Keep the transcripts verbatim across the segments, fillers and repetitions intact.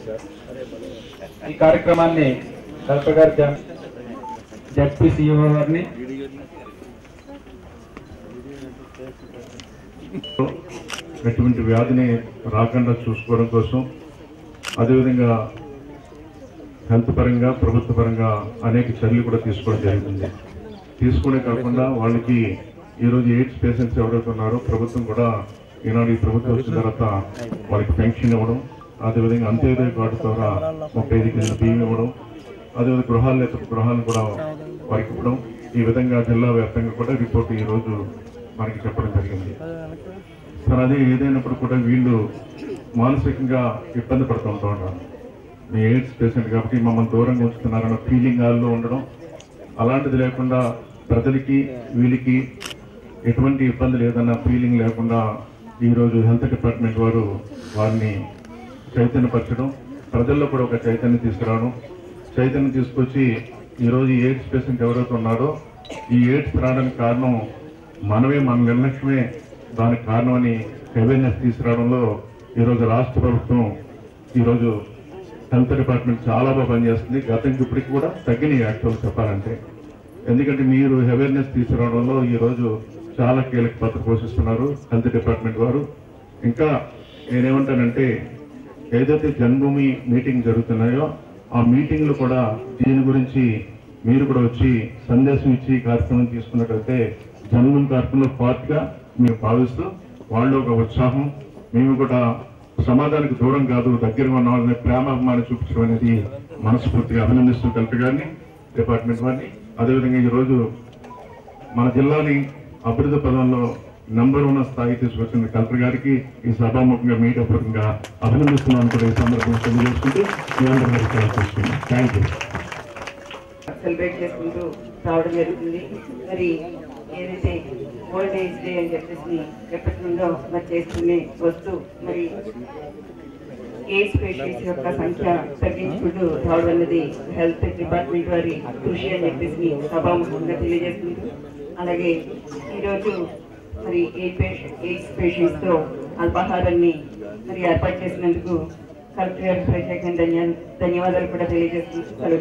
ఈ కార్యక్రమాన్ని కలెక్టర్ గారి జడ్పీ సీఈఓ గారిని ఎటువంటి వ్యాధిని రాకుండా చూసుకోవడం కోసం, అదేవిధంగా హెల్త్ పరంగా ప్రభుత్వ పరంగా అనేక చర్యలు కూడా తీసుకోవడం జరుగుతుంది. తీసుకునే కాకుండా వాళ్ళకి ఈరోజు ఎయిడ్స్ పేషెంట్స్ ఎవరైతే ఉన్నారో ప్రభుత్వం కూడా ఈనాడు ఈ ప్రభుత్వం వచ్చిన తర్వాత వాళ్ళకి పెన్షన్ ఇవ్వడం, అదేవిధంగా అంత్యోదయ కార్డు ద్వారా ముప్పై ఐదు కేజీల బియ్యం ఇవ్వడం, అదేవిధంగా గృహాలు లేదా గృహాలను కూడా వారికి ఇవ్వడం, ఈ విధంగా జిల్లా వ్యాప్తంగా కూడా రిపోర్టు ఈరోజు మనకి చెప్పడం జరిగింది. సార్ అదే ఏదైనప్పుడు కూడా వీళ్ళు మానసికంగా ఇబ్బంది పడుతూ ఉంటూ ఉంటారు. మీ ఎయిడ్స్ పేషెంట్ కాబట్టి మమ్మల్ని దూరంగా ఉంచుతున్నారన్న ఫీలింగ్ హాల్లో ఉండడం, అలాంటిది లేకుండా ప్రజలకి వీళ్ళకి ఎటువంటి ఇబ్బంది లేదన్న ఫీలింగ్ లేకుండా ఈరోజు హెల్త్ డిపార్ట్మెంట్ వారు వారిని చైతన్యపరచడం, ప్రజల్లో కూడా ఒక చైతన్యం తీసుకురావడం, చైతన్యం తీసుకొచ్చి ఈరోజు ఎయిడ్స్ పేషెంట్ ఎవరైతే ఉన్నారో ఈ ఎయిడ్స్ రావడానికి కారణం మనమే, మన నిర్లక్ష్యమే దానికి కారణమని అవేర్నెస్ తీసుకురావడంలో ఈరోజు రాష్ట్ర ప్రభుత్వం ఈరోజు హెల్త్ డిపార్ట్మెంట్ చాలా బాగా పనిచేస్తుంది. గతంకి ఇప్పటికి కూడా తగ్గినాయి యాక్చువల్ చెప్పాలంటే. ఎందుకంటే మీరు అవేర్నెస్ తీసుకురావడంలో ఈరోజు చాలా కీలక పాత్ర పోషిస్తున్నారు హెల్త్ డిపార్ట్మెంట్ వారు. ఇంకా నేనేమంటానంటే ఏదైతే జన్మభూమి మీటింగ్ జరుగుతున్నాయో ఆ మీటింగ్లు కూడా దీని గురించి మీరు కూడా వచ్చి సందేశం ఇచ్చి కార్యక్రమం తీసుకున్నట్లయితే జన్మభూమి కార్యక్రమంలో పార్ట్గా మీరు భావిస్తూ వాళ్ళు ఒక ఉత్సాహం, మేము కూడా సమాజానికి దూరం కాదు దగ్గరగా ఉన్న వాళ్ళని ప్రేమాభిమానం చూపించడం అనేది మనస్ఫూర్తిగా అభినందిస్తూ కలెక్టర్ గారిని, డిపార్ట్మెంట్ వారిని, అదేవిధంగా ఈరోజు మన జిల్లాని అభివృద్ధి పదంలో నంబర్ వన్ స్థాయి తీసుకొచ్చిన కలెక్టర్ గారికి ఈ సభాముఖంగా మీడియా పూర్వకంగా అభినందిస్తున్నాను కూడా ఈ సందర్భంగా తెలియజేసుకుంటూ మీ అందరూ చేసుకుంటున్నాను. Thank you. సెలబ్రేట్ చేసుకుంటూ రావడం జరుగుతుంది. మరి ఏదైతే వరల్డ్ ఎయిడ్స్ డే అని చెప్పేసి ఎప్పటి నుండో మరి చేస్తూనే వస్తూ మరి ఎయిడ్స్ పేషెంట్స్ యొక్క సంఖ్య తగ్గించుకుంటూ రావడం అన్నది హెల్త్ డిపార్ట్మెంట్ వారి కృషి అని చెప్పేసి సభాముఖంగా తెలియజేస్తుంది. అలాగే ఈరోజు మరి ఎయిడ్ పేషెంట్ ఎయిడ్స్ పేషెంట్స్తో అల్పాహారాన్ని మరి ఏర్పాటు చేసినందుకు కలెక్టర్ గారికి ప్రత్యేకంగా ధన్య ధన్యవాదాలు కూడా తెలియజేస్తుంది.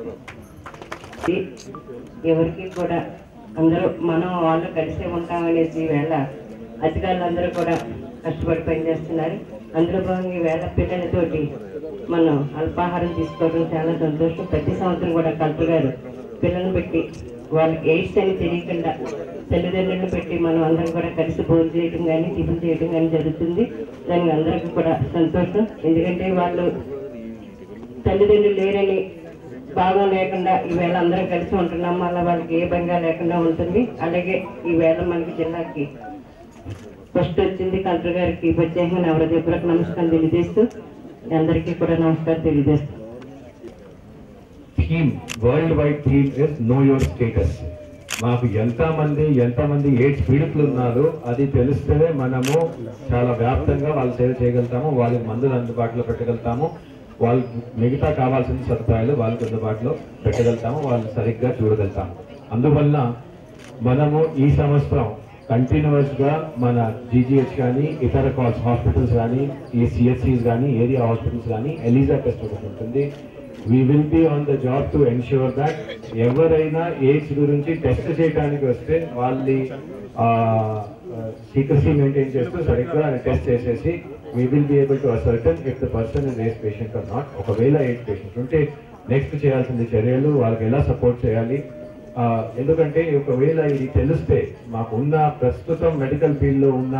ఎవరికి కూడా అందరూ మనం వాళ్ళు కలిసే ఉంటామనేసి వేళ అధికారులందరూ కూడా కష్టపడి పనిచేస్తున్నారు. అందులో భాగంగా ఈవేళ పిల్లలతోటి మనం అల్పాహారం తీసుకోవడం చాలా సంతోషం. ప్రతి సంవత్సరం కూడా కలెక్టర్ గారు పిల్లలను పెట్టి వాళ్ళకి ఎయిడ్స్ అని తెలియకుండా తల్లిదండ్రులను పెట్టి మనం అందరం కూడా కలిసి భోజనం చేయడం కానీ టిఫిన్ చేయడం కానీ జరుగుతుంది. దానికి అందరికీ కూడా సంతోషం. ఎందుకంటే వాళ్ళు తల్లిదండ్రులు లేరని భాగం లేకుండా ఈవేళ అందరం కలిసి ఉంటున్నాం, వల్ల వాళ్ళకి ఏ భంగా లేకుండా ఉంటుంది. అలాగే ఈవేళ మనకి జిల్లాకి ఫస్ట్ వచ్చింది కలెక్టర్ గారికి ప్రత్యేకంగా నవరదీపులకు నమస్కారం తెలియజేస్తూ అందరికీ కూడా నమస్కారం తెలియజేస్తాం. Theme, world wide theme is know your status. మాకు ఎంతమంది ఎంతమంది ఎయిడ్స్ పీడితులు ఉన్నారో అది తెలిస్తేనే మనము చాలా వ్యాప్తంగా వాళ్ళు సేవ చేయగలుగుతాము, వాళ్ళకి మందులు అందుబాటులో పెట్టగలుగుతాము, వాళ్ళకి మిగతా కావాల్సిన సదుపాయాలు వాళ్ళకి అందుబాటులో పెట్టగలుగుతాము, వాళ్ళు సరిగ్గా చూడగలుగుతాము. అందువల్ల మనము ఈ సంవత్సరం కంటిన్యూస్ గా మన జీజీహెచ్ కానీ ఇతర హాస్పిటల్స్ కానీ ఈ సిహెచ్సిస్ కానీ ఏరియా హాస్పిటల్స్ కానీ ఎలిజా టెస్ట్ ఒకటి ఉంటుంది. We will be on the job to ensure that ఎవరైనా ఎయిడ్స్ గురించి టెస్ట్ చేయడానికి వస్తే వాళ్ళని సీక్రసీ మెయింటైన్ చేస్తూ సరిగ్గా టెస్ట్ చేసేసి we will be able to ascertain if the person is AIDS patient or not. ఒకవేళ AIDS patient ఉంటే నెక్స్ట్ చేయాల్సింది చర్యలు వాళ్ళకి ఎలా సపోర్ట్ చేయాలి. ఎందుకంటే ఒకవేళ ఇది తెలిస్తే మాకున్న ప్రస్తుతం మెడికల్ ఫీల్డ్లో ఉన్న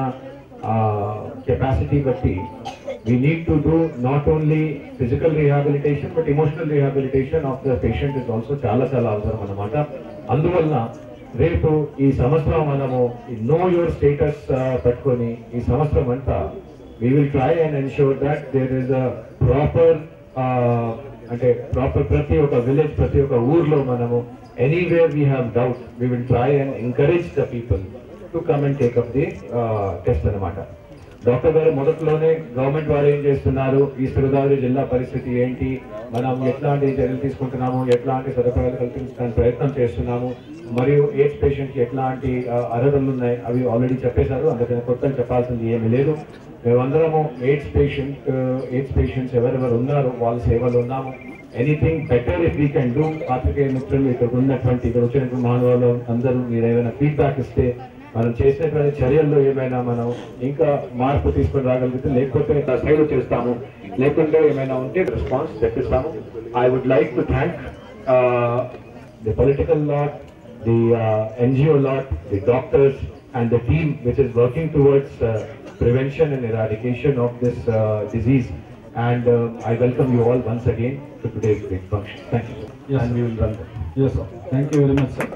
కెపాసిటీ బట్టి we need to do not only physical rehabilitation but emotional rehabilitation of the patient is also చాలా చాలా అవసరం అన్నమాట. అందువల్ల రేపు ఈ సంవత్సరం మనము నో యువర్ స్టేటస్ పెట్టుకొని ఈ సంవత్సరం అంతా we will try and ensure that there is a proper uh, ante proper prati oka village prati oka urlo manamu anywhere we have doubt we will try and encourage the people to come and take up the uh, test anamata. Doctor గారు మొదట్లోనే government వారు ఏం చేస్తున్నారు, east Godavari జిల్లా పరిస్థితి ఏంటి, మనం ఎట్లాంటి చర్యలు తీసుకుంటున్నాము, ఎట్లాంటి సదుపాయాలు కల్పించడానికి ప్రయత్నం చేస్తున్నాము, మరియు ఎయిడ్స్ పేషెంట్కి ఎట్లాంటి అర్హతలు ఉన్నాయి అవి ఆల్రెడీ చెప్పేశారు. అందుకని కొత్తగా చెప్పాల్సింది ఏమీ లేదు. మేమందరము ఎయిడ్స్ పేషెంట్ ఎయిడ్స్ పేషెంట్స్ ఎవరెవరు ఉన్నారో వాళ్ళ సేవలు ఉన్నాము. Anything better if we can do. పాత్రికేయ మిత్రులు ఇక్కడ ఉన్నటువంటి ఇక్కడ వచ్చినటువంటి మానవాళ్ళు అందరూ మీరు ఏమైనా ఫీడ్బ్యాక్ ఇస్తే మనం చేసినటువంటి చర్యల్లో ఏమైనా మనం ఇంకా మార్పు తీసుకొని రాగలిగితే, లేకపోతే సైడ్ చేస్తాము, లేకుంటే ఏమైనా ఉంటే రెస్పాన్స్ తెప్పిస్తాము. I would like to thank the political lot, the NGO lot, the doctors and the team which is working towards uh, prevention and eradication of this uh, disease. And uh, I welcome you all once again to today's great function. Thank you. Yes, and we will run that. Yes, sir. Thank you very much, sir.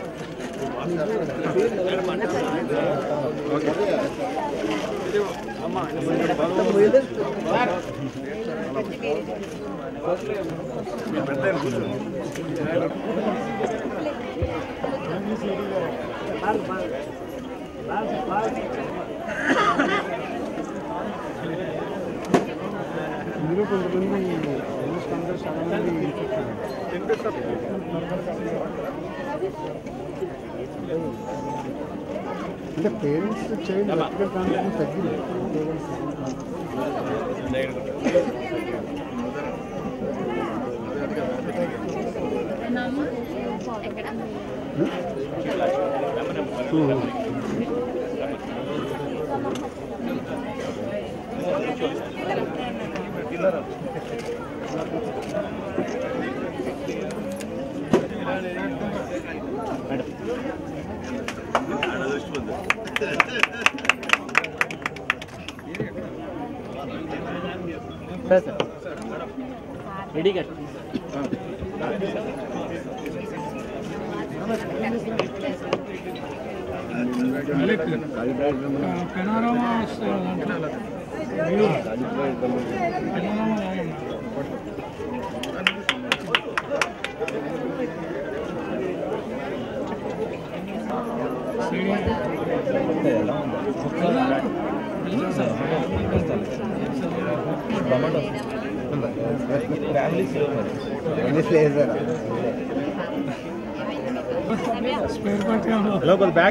ఇందులో కొంతమంది almost అందరూ చాలా మంది అంటే parents child వ్యక్తిగత contact తగ్గింది. Ready cut పెనారమా లోపల బ్యాగ్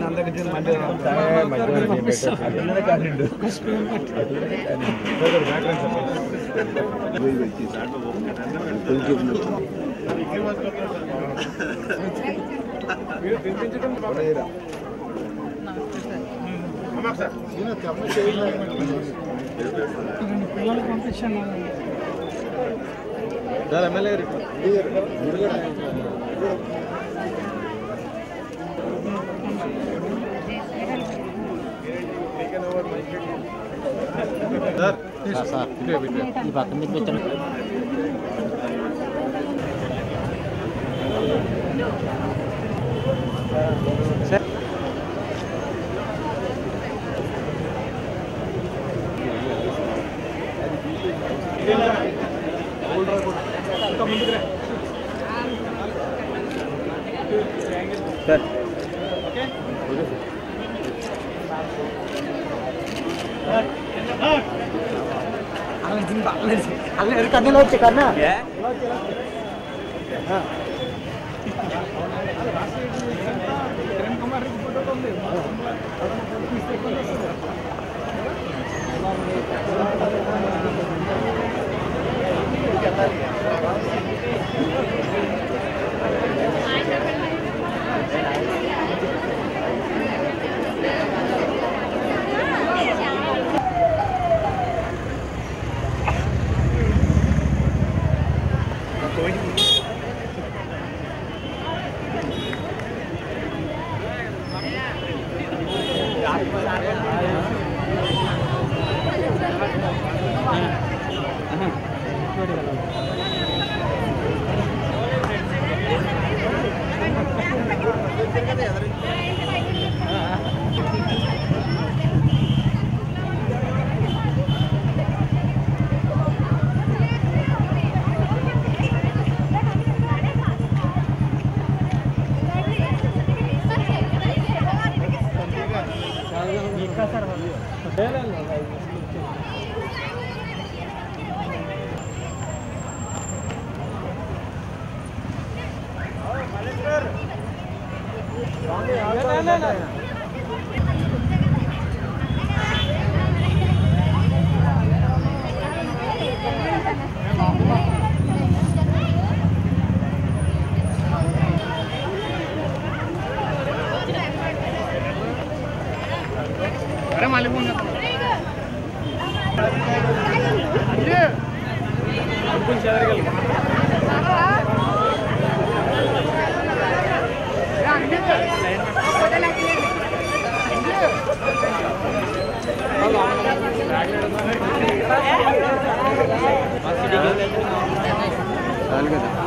పిల్లలకు పంపించాను. ఎమ్మెల్యే ఈ పక్కన తెప్పించాను. సార్ అల్ల కన్నెలో వచ్చి కన్నా కిరణ్ కుమార్ రెడ్డి ఫోటో ఉంది. మళ్ళీ ఫోన్ చేస్తాను.